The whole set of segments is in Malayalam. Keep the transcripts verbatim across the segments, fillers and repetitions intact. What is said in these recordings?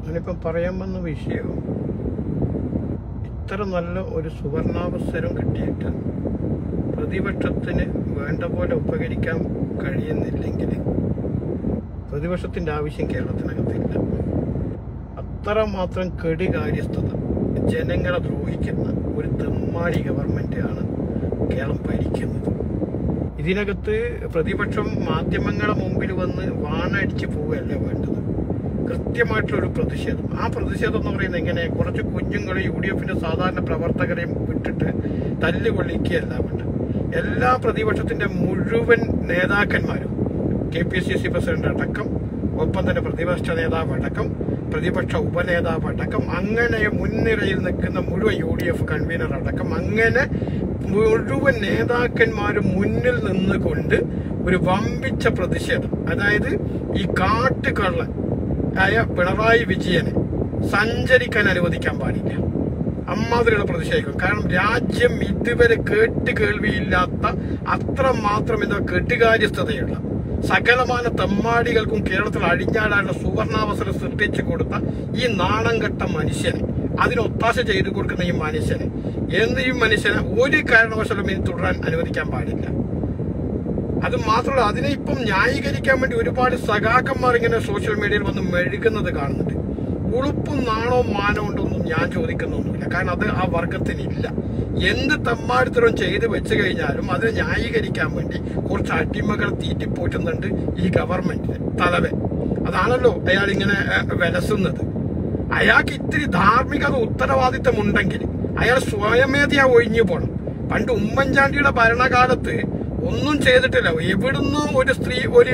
ഞാനിപ്പം പറയാൻ വന്ന വിഷയം, ഇത്ര നല്ല ഒരു സുവർണാവസരം കിട്ടിയിട്ട് പ്രതിപക്ഷത്തിന് വേണ്ട പോലെ ഉപകരിക്കാൻ കഴിയുന്നില്ലെങ്കിൽ പ്രതിപക്ഷത്തിൻ്റെ ആവശ്യം കേരളത്തിനകത്തില്ല. അത്രമാത്രം കെടുകാര്യസ്ഥത, ജനങ്ങളെ ദ്രോഹിക്കുന്ന ഒരു തെമ്മാടി ഗവൺമെന്റ് ആണ് കേരളം ഭരിക്കുന്നത്. ഇതിനകത്ത് പ്രതിപക്ഷം മാധ്യമങ്ങളെ മുമ്പിൽ വന്ന് വാണടിച്ച് പോവുകയല്ല വേണ്ടത്, കൃത്യമായിട്ടുള്ളൊരു പ്രതിഷേധം. ആ പ്രതിഷേധം എന്ന് പറയുന്നത് എങ്ങനെ, കുറച്ച് കുഞ്ഞുങ്ങളെ യു ഡി എഫിന്റെ സാധാരണ പ്രവർത്തകരെയും വിട്ടിട്ട് തല്ലുകൊള്ളിക്കുകയല്ല വേണ്ടത്. എല്ലാ പ്രതിപക്ഷത്തിന്റെ മുഴുവൻ നേതാക്കന്മാരും, K P C C president അടക്കം, ഒപ്പം തന്നെ പ്രതിപക്ഷ നേതാവ് അടക്കം, പ്രതിപക്ഷ ഉപനേതാവ് അടക്കം, അങ്ങനെ മുൻനിരയിൽ നിൽക്കുന്ന മുഴുവൻ യു ഡി എഫ് കൺവീനർ അടക്കം, അങ്ങനെ മുഴുവൻ നേതാക്കന്മാരും മുന്നിൽ നിന്നുകൊണ്ട് ഒരു വമ്പിച്ച പ്രതിഷേധം, അതായത് ഈ കാട്ടുകള്ളൻ ആയ പിണറായി വിജയനെ സഞ്ചരിക്കാൻ അനുവദിക്കാൻ പാടില്ല, അമ്മാതിരിയുള്ള പ്രതിഷേധിക്കും. കാരണം രാജ്യം ഇതുവരെ കേട്ട് കേൾവിയില്ലാത്ത അത്രമാത്രം എന്താ കെട്ടുകാര്യസ്ഥതയുള്ള സകലമാന തെമ്മാടികൾക്കും കേരളത്തിൽ അഴിഞ്ഞാടാനുള്ള സുവർണാവസരം സൃഷ്ടിച്ചു കൊടുത്ത ഈ നാണം കെട്ട മനുഷ്യനെ, അതിന് ഒത്താശ ചെയ്തു കൊടുക്കുന്ന ഈ മനുഷ്യനെ, എന്ത് ഈ മനുഷ്യനെ ഒരു കാരണവശാലും ഇനി തുടരാൻ അനുവദിക്കാൻ പാടില്ല. അത് മാത്രമല്ല, അതിനെ ഇപ്പം ന്യായീകരിക്കാൻ വേണ്ടി ഒരുപാട് സഖാക്കന്മാർ ഇങ്ങനെ സോഷ്യൽ മീഡിയയിൽ വന്ന് മെഴുകുന്നത് കാണുന്നുണ്ട്. ഉളുപ്പും നാണോ മാനോ ഉണ്ടോന്നും ഞാൻ ചോദിക്കുന്നൊന്നുമില്ല, കാരണം അത് ആ വർഗത്തിനില്ല. എന്ത് തെമ്മാടിത്തരം ചെയ്ത് വെച്ച് കഴിഞ്ഞാലും അതിനെ ന്യായീകരിക്കാൻ വേണ്ടി കുറച്ച് അടിമകൾ തീറ്റിപ്പോറ്റുന്നുണ്ട് ഈ ഗവൺമെന്റിന് തലവൻ. അതാണല്ലോ അയാൾ ഇങ്ങനെ വിലസുന്നത്. അയാൾക്ക് ഇത്തിരി ധാർമ്മികത ഉത്തരവാദിത്തം ഉണ്ടെങ്കിൽ അയാൾ സ്വയമേധയാ ഒഴിഞ്ഞു പോകണം. പണ്ട് ഉമ്മൻചാണ്ടിയുടെ ഭരണകാലത്ത് ഒന്നും ചെയ്തിട്ടില്ല. എവിടുന്ന് ഒരു സ്ത്രീ ഒരു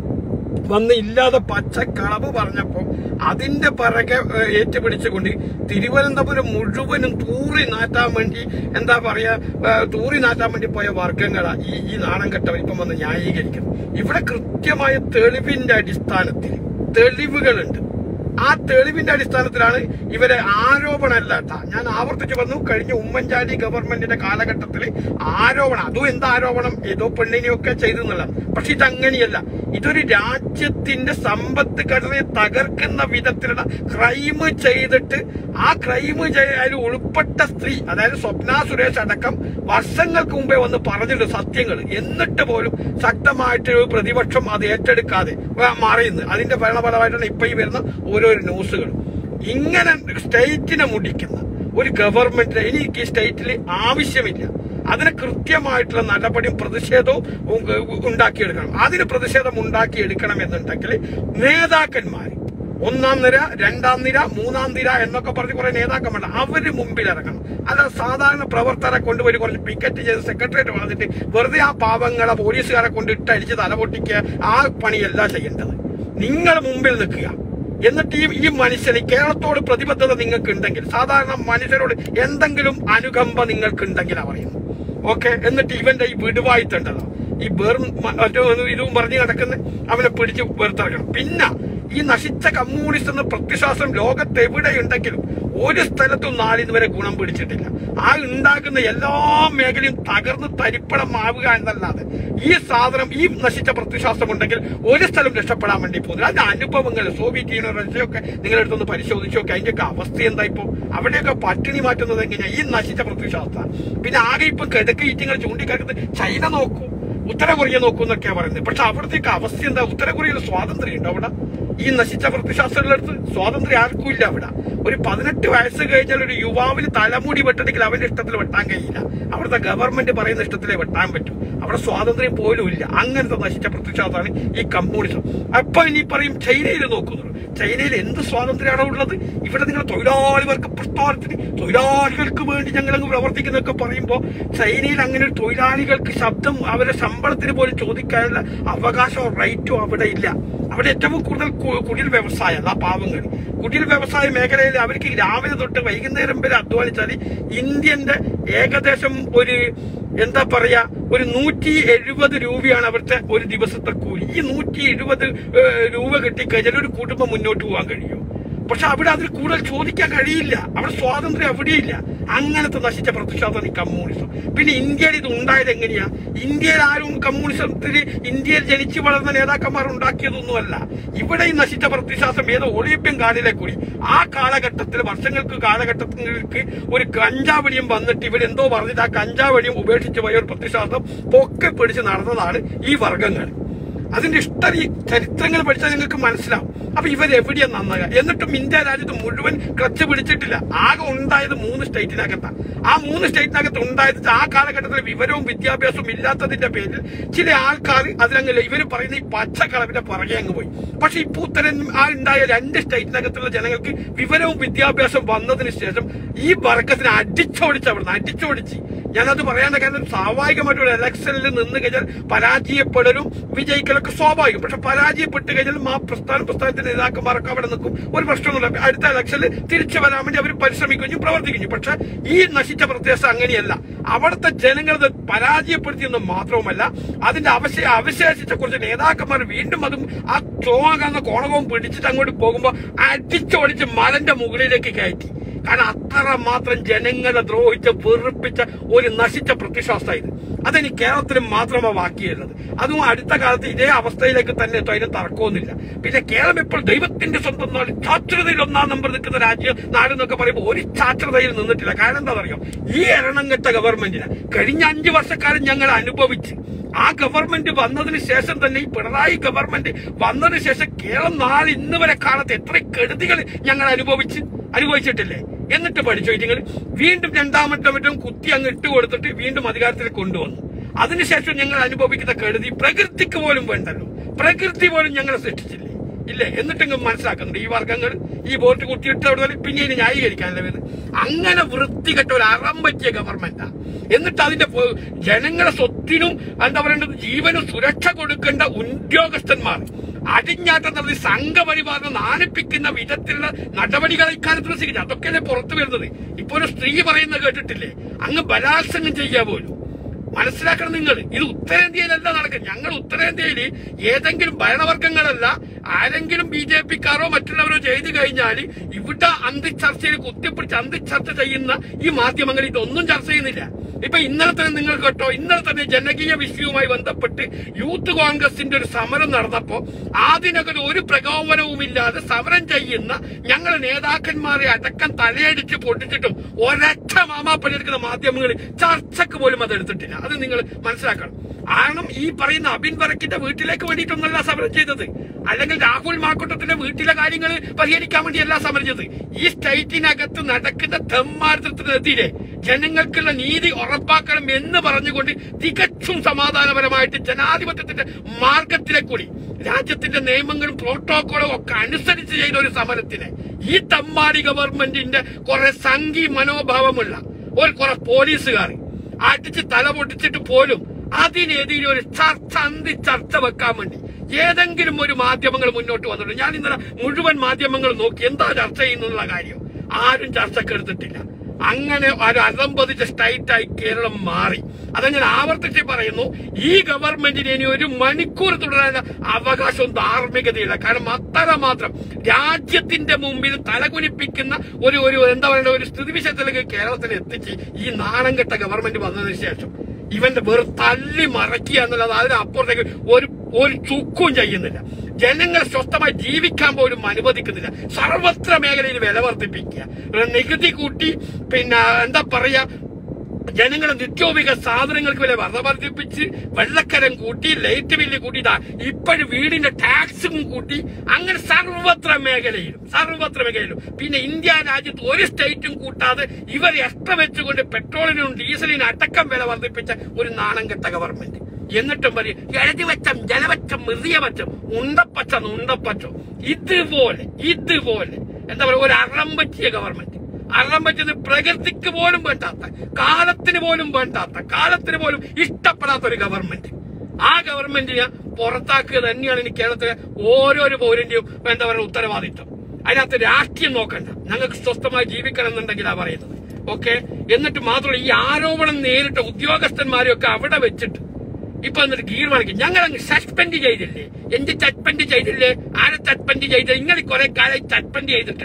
വന്ന് ഇല്ലാതെ പച്ചക്കളവ് പറഞ്ഞപ്പോ അതിന്റെ പിറകെ ഏറ്റുപിടിച്ചുകൊണ്ട് തിരുവനന്തപുരം മുഴുവനും തൂറി നാറ്റാൻ വേണ്ടി എന്താ പറയാ തൂറി നാറ്റാൻ വേണ്ടി പോയ വർഗങ്ങളാ ഈ ഈ നാണം കെട്ടവർ ഇപ്പം വന്ന് ന്യായീകരിക്കുന്നത്. ഇവിടെ കൃത്യമായ തെളിവിന്റെ അടിസ്ഥാനത്തിൽ തെളിവുകളുണ്ട്. ആ തെളിവിന്റെ അടിസ്ഥാനത്തിലാണ് ഇവരെ ആരോപണമല്ല കേട്ടാ, ഞാൻ ആവർത്തിച്ചു വന്നു. കഴിഞ്ഞ ഉമ്മൻചാണ്ടി ഗവൺമെന്റിന്റെ കാലഘട്ടത്തിൽ ആരോപണം, അതും എന്താ ആരോപണം, ഏതോ പെണ്ണിനെയൊക്കെ ചെയ്തെന്നുള്ള. പക്ഷെ ഇതങ്ങനെയല്ല. ഇതൊരു രാജ്യത്തിന്റെ സമ്പത്ത് ഘടനയെ തകർക്കുന്ന വിധത്തിലുള്ള ക്രൈം ചെയ്തിട്ട് ആ ക്രൈം ചെയ്യാൻ ഉൾപ്പെട്ട സ്ത്രീ, അതായത് സ്വപ്ന സുരേഷ് അടക്കം വർഷങ്ങൾക്ക് മുമ്പേ വന്ന് പറഞ്ഞിട്ട് സത്യങ്ങൾ, എന്നിട്ട് പോലും ശക്തമായിട്ട് പ്രതിപക്ഷം അത് ഏറ്റെടുക്കാതെ മാറിയുന്നു. അതിന്റെ ഭരണഫലമായിട്ടാണ് ഇപ്പൊ ഈ വരുന്ന ഓരോരോ ന്യൂസുകളും. ഇങ്ങനെ സ്റ്റേറ്റിനെ മുടിക്കുന്ന ഒരു ഗവൺമെന്റ് എനിക്ക് ഈ സ്റ്റേറ്റിൽ ആവശ്യമില്ല. അതിന് കൃത്യമായിട്ടുള്ള നടപടിയും പ്രതിഷേധവും ഉണ്ടാക്കിയെടുക്കണം. അതിന് പ്രതിഷേധം ഉണ്ടാക്കിയെടുക്കണം എന്നുണ്ടെങ്കിൽ നേതാക്കന്മാർ ഒന്നാം നിര, രണ്ടാം നിര, മൂന്നാം നിര എന്നൊക്കെ പറഞ്ഞ് കുറെ നേതാക്കന്മാർ അവര് മുമ്പിൽ ഇറങ്ങണം. അല്ല സാധാരണ പ്രവർത്തകരെ കൊണ്ടുപോയി കുറച്ച് പിക്കറ്റ് ചെയ്ത് സെക്രട്ടേറിയറ്റ് വന്നിട്ട് വെറുതെ ആ പാവങ്ങളെ പോലീസുകാരെ കൊണ്ട് ഇട്ടടിച്ച് തലപൊട്ടിക്കുക, ആ പണിയല്ല ചെയ്യേണ്ടത്. നിങ്ങൾ മുമ്പിൽ നിൽക്കുക. എന്നിട്ട് ഈ ഈ മനുഷ്യന് കേരളത്തോട് പ്രതിബദ്ധത നിങ്ങൾക്ക് ഉണ്ടെങ്കിൽ, സാധാരണ മനുഷ്യരോട് എന്തെങ്കിലും അനുകമ്പ നിങ്ങൾക്ക് ഉണ്ടെങ്കിലാ പറയുന്നു. ഓക്കെ, എന്നിട്ട് ഇവന്റെ ഈ വിടുവായിട്ടുണ്ടല്ലോ, ഈ വെറും മറ്റോ ഇതും പറഞ്ഞു നടക്കുന്ന അവനെ പിടിച്ച് വെറുത്തിറക്കണം. പിന്നെ ഈ നശിച്ച കമ്മ്യൂണിസ്റ്റ് എന്ന പ്രത്യശാസ്ത്രം ലോകത്ത് എവിടെയുണ്ടെങ്കിലും ഒരു സ്ഥലത്തും നാളിന്ന് വരെ ഗുണം പിടിച്ചിട്ടില്ല. ആ ഉണ്ടാക്കുന്ന എല്ലാ മേഖലയും തകർന്ന് തരിപ്പണം ആവുക എന്നല്ലാതെ ഈ സാധനം, ഈ നശിച്ച പ്രത്യശാസ്ത്രം ഉണ്ടെങ്കിൽ ഒരു സ്ഥലം രക്ഷപ്പെടാൻ വേണ്ടി പോകുന്നത്. അതിന്റെ അനുഭവങ്ങൾ സോവിയറ്റ് യൂണിയൻ, റഷ്യയൊക്കെ നിങ്ങളെടുത്തൊന്ന് പരിശോധിച്ചു നോക്കി. അതിന്റെയൊക്കെ അവസ്ഥ എന്താ ഇപ്പോ? അവിടെയൊക്കെ പട്ടിണി മാറ്റുന്നത് എങ്ങനെയാ? ഈ നശിച്ച പ്രത്യശാസ്ത്രം. പിന്നെ ആകെ ഇപ്പൊ കിഴക്ക് ഈറ്റിങ്ങൾ ചൂണ്ടിക്കാക്കുന്നത് ചൈന നോക്കൂ, ഉത്തര കൊറിയ നോക്കൂ എന്നൊക്കെയാ പറയുന്നത്. പക്ഷെ അവിടത്തേക്ക് അവസ്ഥ എന്താ? ഉത്തര കൊറിയയിൽ സ്വാതന്ത്ര്യം ഉണ്ടോ? അവിടെ ഈ നശിച്ച പ്രത്യശാസ്ത്രങ്ങളെടുത്ത് സ്വാതന്ത്ര്യം ആർക്കും ഇല്ല. അവിടെ ഒരു പതിനെട്ട് വയസ്സ് കഴിഞ്ഞാൽ ഒരു യുവാവിന് തലമുടി വെട്ടണമെങ്കിൽ അവന്റെ ഇഷ്ടത്തിൽ വെട്ടാൻ കഴിയില്ല. അവിടുത്തെ ഗവൺമെന്റ് പറയുന്ന ഇഷ്ടത്തിലേ വെട്ടാൻ പറ്റും. അവിടെ സ്വാതന്ത്ര്യം പോലും ഇല്ല. അങ്ങനത്തെ നശിച്ച പ്രത്യശാസ്ത്രമാണ് ഈ കമ്മ്യൂണിസം. അപ്പൊ ഇനി പറയും ചൈനയിൽ നോക്കുന്നു. ചൈനയിൽ എന്ത് സ്വാതന്ത്ര്യമാണോ ഉള്ളത്? ഇവിടെ നിങ്ങൾ തൊഴിലാളികൾക്ക് പ്രസ്ഥാനത്തിന് തൊഴിലാളികൾക്ക് വേണ്ടി ഞങ്ങളങ്ങ് പ്രവർത്തിക്കുന്നൊക്കെ പറയുമ്പോൾ ചൈനയിൽ അങ്ങനെ ഒരു തൊഴിലാളികൾക്ക് ശബ്ദം, അവരുടെ ശമ്പളത്തിന് പോലും ചോദിക്കാനുള്ള അവകാശമോ റൈറ്റോ അവിടെ ഇല്ല. അവിടെ ഏറ്റവും കൂടുതൽ കുടിൽ വ്യവസായം, ആ പാവങ്ങൾ കുടിൽ വ്യവസായ മേഖലയിൽ അവർക്ക് രാവിലെ തൊട്ട് വൈകുന്നേരം വരെ അധ്വാനിച്ചാൽ ഇന്ത്യന്റെ ഏകദേശം ഒരു എന്താ പറയാ ഒരു നൂറ്റി എഴുപത് രൂപയാണ് അവിടുത്തെ ഒരു ദിവസത്തെ കൂലി. ഈ നൂറ്റി എഴുപത് രൂപ കിട്ടിക്കഴിഞ്ഞാൽ ഒരു കുടുംബം മുന്നോട്ട് പോകാൻ കഴിയും. പക്ഷെ അവിടെ അതിൽ കൂടുതൽ ചോദിക്കാൻ കഴിയില്ല. അവിടെ സ്വാതന്ത്ര്യം എവിടെയില്ല. അങ്ങനത്തെ നശിച്ച പ്രതിഷേധം ഈ കമ്മ്യൂണിസം. പിന്നെ ഇന്ത്യയിൽ ഇത് ഉണ്ടായത് എങ്ങനെയാ? ഇന്ത്യയിൽ ആരും കമ്മ്യൂണിസത്തിൽ ഇന്ത്യയിൽ ജനിച്ചു വളർന്ന നേതാക്കന്മാർ ഉണ്ടാക്കിയതൊന്നുമല്ല. ഇവിടെ ഈ നശിച്ച പ്രതിഷേധം ഏതോ ഒളിമ്പ്യൻ കാലിലെ കൂടി ആ കാലഘട്ടത്തിൽ വർഷങ്ങൾക്ക് കാലഘട്ടങ്ങൾക്ക് ഒരു കഞ്ചാവടിയും വന്നിട്ട് ഇവരെന്തോ പറഞ്ഞിട്ട് ആ കഞ്ചാവടിയും ഉപേക്ഷിച്ച് പോയ ഒരു പ്രതിഷേധം പൊക്കെ പിടിച്ച് നടന്നതാണ് ഈ വർഗങ്ങൾ. അതിന്റെ ഇഷ്ട ചരിത്രങ്ങൾ പഠിച്ചാൽ നിങ്ങൾക്ക് മനസ്സിലാവും. അപ്പൊ ഇവരെവിടെയാ നന്നാകുക? എന്നിട്ടും ഇന്ത്യ രാജ്യത്ത് മുഴുവൻ ക്ലച്ച് പിടിച്ചിട്ടില്ല. ആകെ ഉണ്ടായത് മൂന്ന് സ്റ്റേറ്റിനകത്താണ്. ആ മൂന്ന് സ്റ്റേറ്റിനകത്ത് ഉണ്ടായത് ആ കാലഘട്ടത്തിൽ വിവരവും വിദ്യാഭ്യാസവും ഇല്ലാത്തതിന്റെ പേരിൽ ചില ആൾക്കാർ അതിലങ്ങല്ല ഇവർ പറയുന്ന ഈ പച്ചക്കളവിന്റെ പുറകെ അങ്ങ് പോയി. പക്ഷെ ഇപ്പൊ ഉത്തരൻ ആ ഉണ്ടായ രണ്ട് സ്റ്റേറ്റിനകത്തുള്ള ജനങ്ങൾക്ക് വിവരവും വിദ്യാഭ്യാസം വന്നതിന് ശേഷം ഈ വർഗത്തിനെ അടിച്ചോടിച്ച് അവിടുന്ന് അടിച്ചോടിച്ച് ഞാനത് പറയാൻ കാരണം സ്വാഭാവികമായിട്ട് ഒരു ഇലക്ഷനിൽ നിന്ന് കഴിഞ്ഞാൽ പരാജയപ്പെടലും വിജയിക്കലൊക്കെ സ്വാഭാവികം. പക്ഷെ പരാജയപ്പെട്ട് കഴിഞ്ഞാൽ ആ പ്രസ്ഥാന പ്രസ്ഥാനത്തിന്റെ നേതാക്കന്മാരൊക്കെ അവിടെ നിൽക്കും, ഒരു പ്രശ്നമൊന്നുമില്ല. അടുത്ത ഇലക്ഷനിൽ തിരിച്ചു വരാൻ വേണ്ടി അവർ പരിശ്രമിക്കുകയും പ്രവർത്തിക്കുകയും. പക്ഷെ ഈ നശിച്ച പ്രദേശം അങ്ങനെയല്ല. അവിടുത്തെ ജനങ്ങളത് പരാജയപ്പെടുത്തിയെന്ന് മാത്രവുമല്ല, അതിന്റെ അവശേ അവശേഷിച്ച കുറച്ച് നേതാക്കന്മാർ വീണ്ടും അതും ആ ചോങ്ങാകുന്ന കോണകവും പിടിച്ചിട്ട് അങ്ങോട്ട് പോകുമ്പോൾ അടിച്ചോടിച്ച് മലന്റെ മുകളിലേക്ക് കയറ്റി. കാരണം അത്ര മാത്രം ജനങ്ങളെ ദ്രോഹിച്ച് വെറുപ്പിച്ച ഒരു നശിച്ച പ്രതിഷാസ്ഥായത്. അതെനി കേരളത്തിന് മാത്രമാണ് ബാക്കിയുള്ളത്. അതും അടുത്ത കാലത്ത് ഇതേ അവസ്ഥയിലേക്ക് തന്നെ എത്തും, അതിന് തർക്കമൊന്നുമില്ല. പിന്നെ കേരളം ഇപ്പോൾ ദൈവത്തിന്റെ സ്വന്തം നാട്, സാക്ഷരതയിൽ ഒന്നാം നമ്പർ നിൽക്കുന്ന രാജ്യം നാട് എന്നൊക്കെ പറയുമ്പോൾ ഒരു സാക്ഷരതയിൽ നിന്നിട്ടില്ല. കാരണം എന്താ പറയുക, ഈ എറണംകെട്ട ഗവൺമെന്റിന് കഴിഞ്ഞ അഞ്ചു വർഷക്കാലം ഞങ്ങൾ അനുഭവിച്ച് ആ ഗവൺമെന്റ് വന്നതിന് ശേഷം തന്നെ ഈ പിണറായി ഗവൺമെന്റ് വന്നതിന് ശേഷം കേരളം നാളെ ഇന്ന് വരെ കാലത്ത് എത്ര കെടുതികൾ ഞങ്ങൾ അനുഭവിച്ച് അനുഭവിച്ചിട്ടില്ലേ? എന്നിട്ട് പഠിച്ചോ നിങ്ങൾ വീണ്ടും രണ്ടാമത്തെ മറ്റും കുത്തി അങ്ങ് ഇട്ട് കൊടുത്തിട്ട് വീണ്ടും അധികാരത്തിൽ കൊണ്ടുവന്നു. അതിനുശേഷം ഞങ്ങൾ അനുഭവിക്കുന്ന കെടുതി പ്രകൃതിക്ക് പോലും വേണ്ടല്ലോ. പ്രകൃതി പോലും ഞങ്ങളെ സൃഷ്ടിച്ചില്ലേ ഇല്ലേ? എന്നിട്ടെങ്കിലും മനസ്സിലാക്കുന്നുണ്ട് ഈ വർഗങ്ങൾ ഈ വോട്ട് കുത്തിയിട്ട് അവിടെ പിന്നെ ഇനി ന്യായീകരിക്കാനല്ലേ വരുന്നത്. അങ്ങനെ വൃത്തികെട്ട ഒരു അറം പറ്റിയ ഗവൺമെന്റാ. എന്നിട്ട് അതിന്റെ ജനങ്ങളെ സ്വത്തിനും എന്താ പറയേണ്ടത് ജീവനും സുരക്ഷ കൊടുക്കേണ്ട ഉദ്യോഗസ്ഥന്മാർ അടിഞ്ഞാട്ടം നടത്തി സംഘപരിവാറിനെ നാണിപ്പിക്കുന്ന വിധത്തിലുള്ള നടപടികൾ ഇക്കാലത്ത് സ്വീകരിച്ചു. അതൊക്കെയല്ലേ പുറത്തു വരുന്നത്. ഇപ്പൊ ഒരു സ്ത്രീ പറയുന്നത് കേട്ടിട്ടില്ലേ, അങ്ങ് ബലാത്സംഗം ചെയ്യാൻ പോലും. മനസ്സിലാക്കണം നിങ്ങൾ, ഇത് ഉത്തരേന്ത്യയിലല്ല നടക്കുന്നത്. ഞങ്ങൾ ഉത്തരേന്ത്യയിൽ ഏതെങ്കിലും ഭരണവർഗങ്ങളല്ല ആരെങ്കിലും ബി ജെ പിക്കാരോ മറ്റുള്ളവരോ ചെയ്തു കഴിഞ്ഞാൽ ഇവിടെ അന്തിച്ചർച്ചയിൽ കുത്തിപ്പിടിച്ച് അന്തിച്ചർച്ച ചെയ്യുന്ന ഈ മാധ്യമങ്ങൾ ഇതൊന്നും ചർച്ച ചെയ്യുന്നില്ല. ഇപ്പൊ ഇന്നലെ തന്നെ നിങ്ങൾ കേട്ടോ, ഇന്നലെ തന്നെ ജനകീയ വിഷയവുമായി ബന്ധപ്പെട്ട് യൂത്ത് കോൺഗ്രസിന്റെ ഒരു സമരം നടന്നപ്പോ അതിനൊക്കെ ഒരു പ്രകോപനവുമില്ലാതെ സമരം ചെയ്യുന്ന ഞങ്ങളുടെ നേതാക്കന്മാരെ അടക്കം തലയടിച്ച് പൊട്ടിച്ചിട്ടും ഒരൊറ്റ മാമാപ്പണിയെടുക്കുന്ന മാധ്യമങ്ങൾ ചർച്ചക്ക് പോലും അത് എടുത്തിട്ടില്ല. അത് നിങ്ങൾ മനസ്സിലാക്കണം. കാരണം ഈ പറയുന്ന അബിൻ വറക്കിന്റെ വീട്ടിലേക്ക് വേണ്ടിയിട്ടൊന്നല്ല സമരം ചെയ്തത്, അല്ലെങ്കിൽ രാഹുൽ മാക്കൂട്ടത്തിന്റെ വീട്ടിലെ കാര്യങ്ങൾ പരിഹരിക്കാൻ വേണ്ടിയല്ല സമരം ചെയ്തത്. ഈ സ്റ്റേറ്റിനകത്ത് നടക്കുന്ന തെമ്മാരത്തിനെതിരെ ജനങ്ങൾക്കുള്ള നീതി ഉറപ്പാക്കണം എന്ന് പറഞ്ഞുകൊണ്ട് തികച്ചും സമാധാനപരമായിട്ട് ജനാധിപത്യത്തിന്റെ മാർഗത്തിലെ കൂടി രാജ്യത്തിന്റെ നിയമങ്ങളും പ്രോട്ടോകോളും ഒക്കെ അനുസരിച്ച് ചെയ്ത ഒരു സമരത്തിന് ഈ തമ്മാടി ഗവൺമെന്റിന്റെ കുറെ സംഘി മനോഭാവമുള്ള ഒരു കുറെ പോലീസുകാർ അടിച്ച് തല പൊട്ടിച്ചിട്ട് പോലും അതിനെതിരെ ഒരു ചർച്ച അന്തി ചർച്ച വെക്കാൻ വേണ്ടി ഏതെങ്കിലും ഒരു മാധ്യമങ്ങൾ മുന്നോട്ട് വന്നിട്ടുണ്ട്. ഞാൻ ഇന്നലെ മുഴുവൻ മാധ്യമങ്ങൾ നോക്കി എന്താ ചർച്ച ചെയ്യുന്നുള്ള കാര്യം ആരും ചർച്ചക്കെടുത്തിട്ടില്ല. അങ്ങനെ ഒരു അലമ്പതിച്ച സ്റ്റേറ്റായി കേരളം മാറി. അതങ്ങനെ ആവർത്തിച്ച് പറയുന്നു, ഈ ഗവൺമെന്റിന് ഇനി ഒരു മണിക്കൂർ തുടരാനുള്ള അവകാശവും ധാർമ്മികതയില്ല. കാരണം അത്രമാത്രം രാജ്യത്തിന്റെ മുമ്പിൽ തലകുനിപ്പിക്കുന്ന ഒരു ഒരു എന്താ പറയുക ഒരു സ്ഥിതിവിശേഷത്തിലേക്ക് കേരളത്തിൽ എത്തിച്ച് ഈ നാണംകെട്ട ഗവൺമെന്റ് വന്നതിന് ശേഷം ഇവന്റെ വെറും തല്ലി മറക്കുക എന്നുള്ളത് അതിനപ്പുറത്തേക്ക് ഒരു ഒരു ചുക്കും ചെയ്യുന്നില്ല. ജനങ്ങൾ സ്വസ്ഥമായി ജീവിക്കാൻ പോലും അനുവദിക്കുന്നില്ല. സർവത്ര മേഖലയിൽ വില വർദ്ധിപ്പിക്കുക, നികുതി കൂട്ടി, പിന്നെ എന്താ പറയാ ജനങ്ങളെ നിത്യോപയോഗ സാധനങ്ങൾക്ക് വില വർദ്ധ വർദ്ധിപ്പിച്ച് വെള്ളക്കരം കൂട്ടി, ലൈറ്റ് ബില്ല് കൂട്ടിയിട്ടാ ഇപ്പോഴും വീടിന്റെ ടാക്സും കൂട്ടി. അങ്ങനെ സർവത്ര മേഖലയിലും സർവത്ര മേഖലയിലും പിന്നെ ഇന്ത്യ രാജ്യത്ത് ഒരു സ്റ്റേറ്റും കൂട്ടാതെ ഇവർ എക്സ്ട്രാ വെച്ചുകൊണ്ട് പെട്രോളിനും ഡീസലിനും അടക്കം വില വർദ്ധിപ്പിച്ച ഒരു നാണംകെട്ട ഗവൺമെന്റ്. എന്നിട്ടും പറയും എഴുതിവച്ചം ജലവച്ചം മൃതിയവച്ചം ഉണ്ടപ്പച്ച ഉണ്ടപ്പച്ചോ. ഇതുപോലെ ഇതുപോലെ എന്താ പറയുക ഒരു അറം പറ്റിയ ഗവൺമെന്റ്, അറം പറ്റിയത് പ്രകൃതിക്ക് പോലും വേണ്ടാത്ത, കാലത്തിന് പോലും വേണ്ടാത്ത, കാലത്തിന് പോലും ഇഷ്ടപ്പെടാത്ത ഒരു ഗവൺമെന്റ്. ആ ഗവൺമെന്റിനെ പുറത്താക്കുക തന്നെയാണ് ഇനി കേരളത്തിലെ ഓരോരോ പൗരന്റെയും എന്താ പറയുക ഉത്തരവാദിത്വം. അതിനകത്ത് രാഷ്ട്രീയം നോക്കണ്ട, ഞങ്ങൾക്ക് സ്വസ്ഥമായി ജീവിക്കണം എന്നുണ്ടെങ്കിലാ പറയുന്നത്. ഓക്കെ, എന്നിട്ട് മാത്രമല്ല ഈ ആരോപണം നേരിട്ട ഉദ്യോഗസ്ഥന്മാരെയൊക്കെ അവിടെ വെച്ചിട്ട് ഇപ്പൊ എന്നിട്ട് തീരുമാനിക്കും ഞങ്ങൾ അങ്ങ് സസ്പെൻഡ് ചെയ്തില്ലേ, എന്ത് സസ്പെൻഡ് ചെയ്തില്ലേ, ആരെ സസ്പെൻഡ് ചെയ്തില്ല, നിങ്ങൾ കുറെ കാലം സസ്പെൻഡ് ചെയ്തിട്ടുണ്ട്.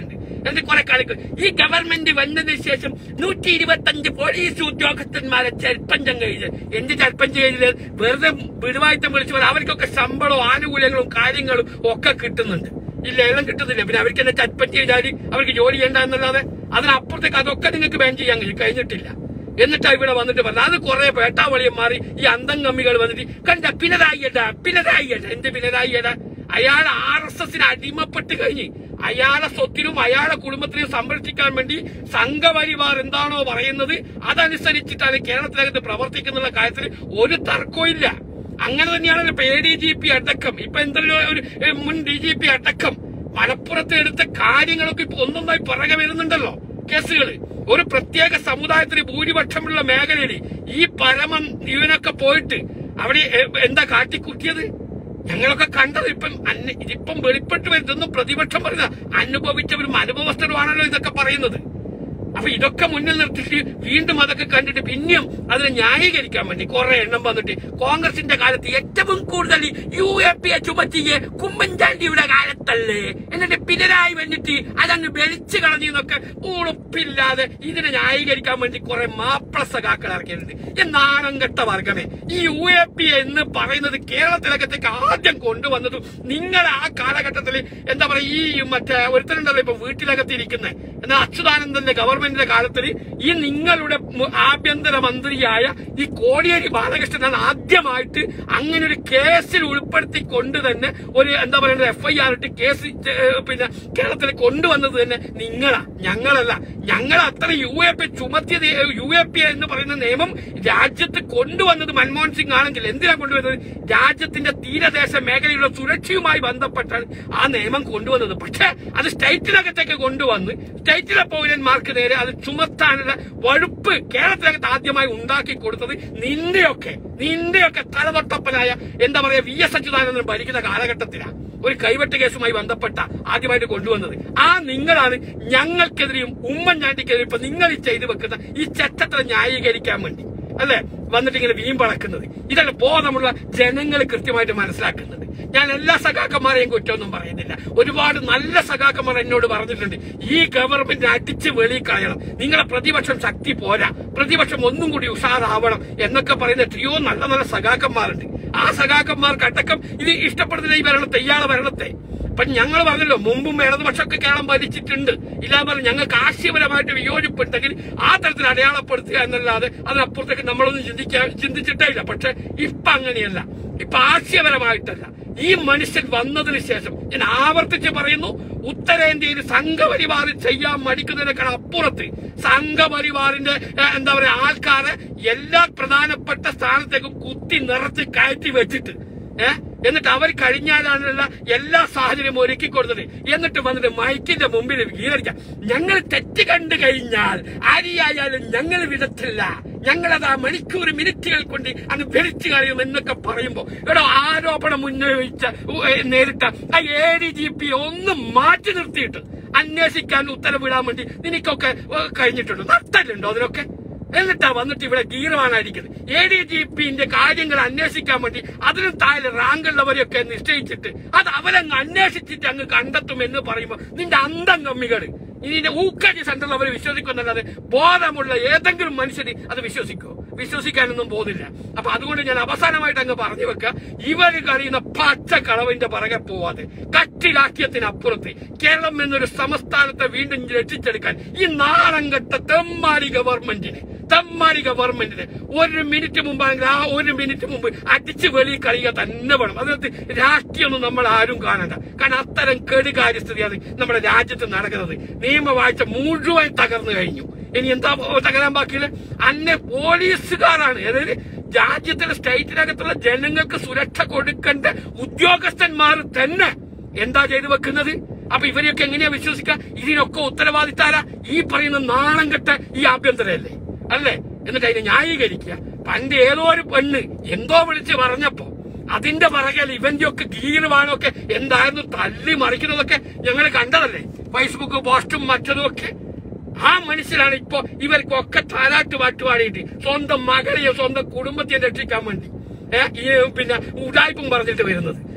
എന്ന് കുറെ കളിക്കും. ഈ ഗവൺമെന്റ് വന്നതിന് ശേഷം നൂറ്റി ഇരുപത്തി അഞ്ച് പോലീസ് ഉദ്യോഗസ്ഥന്മാരെ ചർപ്പഞ്ചം കഴിഞ്ഞ് എന്ത് ചർപ്പഞ്ച് കഴിഞ്ഞത് വെറുതെ വിടുവായിത്തം വിളിച്ചു പോലെ അവർക്കൊക്കെ ശമ്പളവും ആനുകൂല്യങ്ങളും കാര്യങ്ങളും ഒക്കെ കിട്ടുന്നുണ്ട്. ഇല്ല, എല്ലാം കിട്ടുന്നില്ല. പിന്നെ അവർക്ക് എന്നെ ചർപ്പഞ്ച് ചെയ്താൽ അവർക്ക് ജോലി ചെയ്യണ്ട എന്നല്ലാതെ അതിനപ്പുറത്തേക്ക് അതൊക്കെ നിങ്ങൾക്ക് ബാൻ ചെയ്യാൻ കഴിഞ്ഞിട്ടില്ല. എന്നിട്ടാ ഇവിടെ വന്നിട്ട് പറഞ്ഞത് അത് കുറെ പേട്ടാവളിയം മാറി ഈ അന്തം കമ്മികൾ വന്നിട്ട് കണ്ട പിണറായിയടാ പിണറായിയടാ എന്ത് പിണറായിയടാ അയാൾ ആർ എസ് എസിന് അടിമപ്പെട്ട് കഴിഞ്ഞ് അയാളെ സ്വത്തിനും അയാളെ കുടുംബത്തിനും സംരക്ഷിക്കാൻ വേണ്ടി സംഘപരിവാർ എന്താണോ പറയുന്നത് അതനുസരിച്ചിട്ടാണ് കേരളത്തിനകത്ത് പ്രവർത്തിക്കുന്ന കാര്യത്തിൽ ഒരു തർക്കവും ഇല്ല. അങ്ങനെ തന്നെയാണ് ഇപ്പൊ എ ഡി ജി പി അടക്കം ഇപ്പൊ എന്തെല്ലോ ഒരു മുൻ ഡി ജി പി അടക്കം മലപ്പുറത്ത് എടുത്ത കാര്യങ്ങളൊക്കെ ഇപ്പൊ ഒന്നൊന്നായി പുറകെ വരുന്നുണ്ടല്ലോ കേസുകൾ. ഒരു പ്രത്യേക സമുദായത്തിന് ഭൂരിപക്ഷമുള്ള മേഖലയിൽ ഈ പരമ ഇവനൊക്കെ പോയിട്ട് അവിടെ എന്താ കാട്ടിക്കുട്ടിയത് ഞങ്ങളൊക്കെ കണ്ടത്. ഇപ്പം ഇതിപ്പം വെളിപ്പെട്ട് വരുന്നൊന്നും പ്രതിപക്ഷം പറയുന്ന അനുഭവിച്ചവരും അനുഭവസ്ഥരുമാണല്ലോ ഇതൊക്കെ പറയുന്നത്. അപ്പൊ ഇതൊക്കെ മുന്നിൽ നിർത്തിയിട്ട് വീണ്ടും അതൊക്കെ കണ്ടിട്ട് പിന്നെയും അതിനെ ന്യായീകരിക്കാൻ വേണ്ടി കുറെ എണ്ണം വന്നിട്ട് കോൺഗ്രസിന്റെ കാലത്ത് ഏറ്റവും കൂടുതൽ യു എ പി എ ചുമത്തിയെ കുമ്മൻചാണ്ടിയുടെ കാലത്തല്ലേ എന്നിട്ട് പിണറായി വന്നിട്ട് അതങ്ങ് വെളിച്ചു കളഞ്ഞെന്നൊക്കെ ഉളുപ്പില്ലാതെ ഇതിനെ ന്യായീകരിക്കാൻ വേണ്ടി കുറെ മാപ്പിള സഖാക്കൾ ഇറക്കിയിട്ടുണ്ട്. എന്നാണം കെട്ട വർഗമേ, ഈ യു എ പി എ എന്ന് പറയുന്നത് കേരളത്തിലകത്തേക്ക് ആദ്യം കൊണ്ടുവന്നതും നിങ്ങൾ ആ കാലഘട്ടത്തിൽ എന്താ പറയാ ഈ മറ്റേ ഒരുത്തരുണ്ടല്ലോ ഇപ്പൊ വീട്ടിലകത്തിരിക്കുന്നത് എന്നാൽ അച്യുതാനന്ദന്റെ ഗവൺമെന്റിന്റെ കാലത്തിൽ ഈ നിങ്ങളുടെ ആഭ്യന്തര മന്ത്രിയായ ഈ കോടിയേരി ബാലകൃഷ്ണനാണ് ആദ്യമായിട്ട് അങ്ങനെ ഒരു കേസിൽ ഉൾപ്പെടുത്തിക്കൊണ്ട് തന്നെ ഒരു എന്താ പറയുക എഫ് ഐ ആർ ഇട്ട് കേസ് പിന്നെ കേരളത്തിൽ കൊണ്ടുവന്നത് തന്നെ നിങ്ങളാ, ഞങ്ങളല്ല. ഞങ്ങൾ അത്ര യു എ പി ചുമത്തിയത് യു എ പി എന്ന് പറയുന്ന നിയമം രാജ്യത്ത് കൊണ്ടുവന്നത് മൻമോഹൻ സിംഗ് ആണെങ്കിൽ എന്തിനാ കൊണ്ടുവന്നത്? രാജ്യത്തിന്റെ തീരദേശ മേഖലയുടെ സുരക്ഷയുമായി ബന്ധപ്പെട്ടാണ് ആ നിയമം കൊണ്ടുവന്നത്. പക്ഷെ അത് സ്റ്റേറ്റിനകത്തേക്ക് കൊണ്ടുവന്ന് സ്റ്റേറ്റിലെ പൗരന്മാർക്ക് നേരെ അത് ചുമത്താനുള്ള വകുപ്പ് കേരളത്തിനകത്ത് ആദ്യമായി ഉണ്ടാക്കി കൊടുത്തത് നിന്റെയൊക്കെ നിന്റെയൊക്കെ തലതൊട്ടപ്പനായ എന്താ പറയാ വി എസ് അച്യുതാനന്ദൻ ഭരിക്കുന്ന കാലഘട്ടത്തിലാണ് ഒരു കൈവെട്ട് കേസുമായി ബന്ധപ്പെട്ട ആദ്യമായിട്ട് കൊണ്ടുവന്നത്. ആ നിങ്ങളാണ് ഞങ്ങൾക്കെതിരെയും ഉമ്മൻചാണ്ടിക്കെതിരെ ഇപ്പൊ നിങ്ങൾ ഈ ചെയ്തു വെക്കുന്ന ഈ ചട്ടത്തെ ന്യായീകരിക്കാൻ വേണ്ടി അല്ലെ വന്നിട്ട് ഇങ്ങനെ വീമ്പളക്കുന്നത്. ഇതല്ല ബോധമുള്ള ജനങ്ങൾ കൃത്യമായിട്ട് മനസ്സിലാക്കുന്നത്. ഞാൻ എല്ലാ സഖാക്കന്മാരെയും കുറ്റമൊന്നും പറയുന്നില്ല. ഒരുപാട് നല്ല സഖാക്കന്മാർ എന്നോട് പറഞ്ഞിട്ടുണ്ട് ഈ ഗവൺമെന്റ് അടിച്ച് വെളി കളയണം, നിങ്ങളെ പ്രതിപക്ഷം ശക്തി പോരാ, പ്രതിപക്ഷം ഒന്നും കൂടി ഉഷാറാവണം എന്നൊക്കെ പറയുന്ന എത്രയോ നല്ല നല്ല സഖാക്കന്മാരുണ്ട്. ആ സഖാക്കന്മാർക്കടക്കം ഇത് ഇഷ്ടപ്പെടുന്നില്ല ഈ ഭരണത്തെ, ഇയാളെ ഭരണത്തെ. അപ്പൊ ഞങ്ങൾ പറഞ്ഞല്ലോ മുമ്പും ഇടതുപക്ഷമൊക്കെ കേരളം ഭരിച്ചിട്ടുണ്ട്. ഇല്ലാതെ പറഞ്ഞ് ഞങ്ങൾക്ക് ആശയപരമായിട്ട് വിയോജിപ്പുണ്ടെങ്കിൽ ആ തരത്തിൽ അടയാളപ്പെടുത്തുക എന്നല്ലാതെ അതിനപ്പുറത്തേക്ക് നമ്മളൊന്നും ചിന്തിക്കാൻ ചിന്തിച്ചിട്ടേ ഇല്ല. പക്ഷെ ഇപ്പൊ അങ്ങനെയല്ല, ഇപ്പൊ ആശയപരമായിട്ടല്ല. ഈ മനുഷ്യൻ വന്നതിന് ശേഷം ഞാൻ ആവർത്തിച്ച് പറയുന്നു, ഉത്തരേന്ത്യയിൽ സംഘപരിവാർ ചെയ്യാൻ മടിക്കുന്നതിനേക്കാൾ അപ്പുറത്ത് സംഘപരിവാറിന്റെ എന്താ പറയാ ആൾക്കാരെ എല്ലാ പ്രധാനപ്പെട്ട സ്ഥാനത്തേക്കും കുത്തി നിറച്ച് കയറ്റി വെച്ചിട്ട് ഏഹ് എന്നിട്ട് അവർ കഴിഞ്ഞാലാണുള്ള എല്ലാ സാഹചര്യവും ഒരുക്കി കൊടുത്തത്. എന്നിട്ട് വന്നിട്ട് മൈക്കിന്റെ മുമ്പിൽ വിചാരിക്കാം ഞങ്ങൾ തെറ്റ് കണ്ടു കഴിഞ്ഞാൽ ആരെയായാലും ഞങ്ങൾ വിടത്തില്ല, ഞങ്ങളത് ആ മണിക്കൂർ മിനിറ്റുകൾ കൊണ്ട് അത് ഭരിച്ചു കളയും എന്നൊക്കെ പറയുമ്പോ ഇവിടെ ആരോപണം ഉന്നയിച്ച നേരിട്ട ആ എ ഡി ജി പി ഒന്ന് മാറ്റി നിർത്തിയിട്ട് അന്വേഷിക്കാൻ ഉത്തരവിടാൻ വേണ്ടി നിനക്കൊക്കെ കഴിഞ്ഞിട്ടുണ്ടോ? നടത്തലുണ്ടോ അതിനൊക്കെ? എന്നിട്ടാ വന്നിട്ട് ഇവിടെ ഗീർവാനായിരിക്കുന്നത്. എ ഡി ജി പിന്റെ കാര്യങ്ങൾ അന്വേഷിക്കാൻ വേണ്ടി അതിനും താഴെ റാങ്കുള്ളവരെയൊക്കെ നിശ്ചയിച്ചിട്ട് അത് അവരങ്ങ് അന്വേഷിച്ചിട്ട് അങ്ങ് കണ്ടെത്തുമെന്ന് പറയുമ്പോ നിന്റെ അന്തം കമ്മികൾ ഇതിന്റെ ഊക്കടി സെന്ററിൽ അവർ വിശ്വസിക്കുന്നല്ലാതെ ബോധമുള്ള ഏതെങ്കിലും മനുഷ്യന് അത് വിശ്വസിക്കോ? വിശ്വസിക്കാനൊന്നും പോകുന്നില്ല. അപ്പൊ അതുകൊണ്ട് ഞാൻ അവസാനമായിട്ട് അങ്ങ് പറഞ്ഞു വെക്ക, ഇവര് കഴിയുന്ന പച്ചക്കളവിന്റെ പുറകെ പോവാതെ കട്ടിലാക്കിയതിനപ്പുറത്ത് കേരളം എന്നൊരു സംസ്ഥാനത്തെ വീണ്ടും രക്ഷിച്ചെടുക്കാൻ ഈ നാളംകെട്ട തെമ്മാടി ഗവൺമെന്റിന് തെമ്മാടി ഗവൺമെന്റിന് ഒരു മിനിറ്റ് മുമ്പാണെങ്കിൽ ആ ഒരു മിനിറ്റ് മുമ്പ് അടിച്ചു വെളി കളിയുക തന്നെ വേണം. അതിനകത്ത് രാഷ്ട്രീയമൊന്നും നമ്മൾ ആരും കാണണ്ട. കാരണം അത്തരം കെടുകാര്യസ്ഥിതിയാണ് നമ്മുടെ രാജ്യത്ത് നടക്കുന്നത്. നിയമവാഴ്ച മുഴുവൻ തകർന്നു കഴിഞ്ഞു. ഇനി എന്താ തകരാൻ ബാക്കിയില്ല? അന്നെ പോലീസുകാരാണ്, അതായത് രാജ്യത്തിലെ സ്റ്റേറ്റിനകത്തുള്ള ജനങ്ങൾക്ക് സുരക്ഷ കൊടുക്കേണ്ട ഉദ്യോഗസ്ഥന്മാർ തന്നെ എന്താ ചെയ്തു വെക്കുന്നത്? അപ്പൊ ഇവരെയൊക്കെ എങ്ങനെയാ വിശ്വസിക്കുക? ഇതിനൊക്കെ ഉത്തരവാദിത്താര ഈ പറയുന്ന നാണം കെട്ട ഈ ആഭ്യന്തരല്ലേ അല്ലേ? എന്നിട്ട് അതിനെ ന്യായീകരിക്കുക. പണ്ട് ഏതോ ഒരു പെണ്ണ് എന്തോ വിളിച്ച് പറഞ്ഞപ്പോ അതിന്റെ പുറകെ ഇവന്റെ ഒക്കെ ഗീർവാണൊക്കെ എന്തായിരുന്നു തല്ലി മറിക്കുന്നതൊക്കെ ഞങ്ങൾ കണ്ടതല്ലേ, ഫേസ്ബുക്ക് പോസ്റ്റും മറ്റതും ഒക്കെ. ആ മനുഷ്യരാണ് ഇപ്പൊ ഇവർക്കൊക്കെ താരാട്ട് പാട്ടുപാടിയിട്ട് സ്വന്തം മകളെയോ സ്വന്തം കുടുംബത്തെയോ രക്ഷിക്കാൻ വേണ്ടി ഏഹ് ഈ പിന്നെ ഉടായ്പും പറഞ്ഞിട്ട് വരുന്നത്.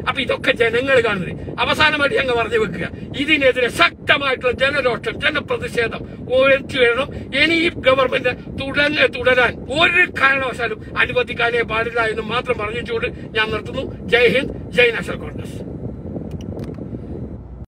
അപ്പൊ ഇതൊക്കെ ജനങ്ങൾ കാണുന്നത്. അവസാനമായിട്ട് ഞങ്ങൾ പറഞ്ഞു വെക്കുക, ഇതിനെതിരെ ശക്തമായിട്ടുള്ള ജനരോഷം, ജനപ്രതിഷേധം ഉയർത്തി വരണം. ഇനി ഈ ഗവൺമെന്റ് തുടങ്ങ തുടരാൻ ഒരു കാരണവശാലും അനുവദിക്കാനേ പാടില്ല എന്ന് മാത്രം പറഞ്ഞുകൊണ്ട് ഞാൻ നിർത്തുന്നു. ജയ് ഹിന്ദ്, ജയ് നാഷണൽ കോൺഗ്രസ്.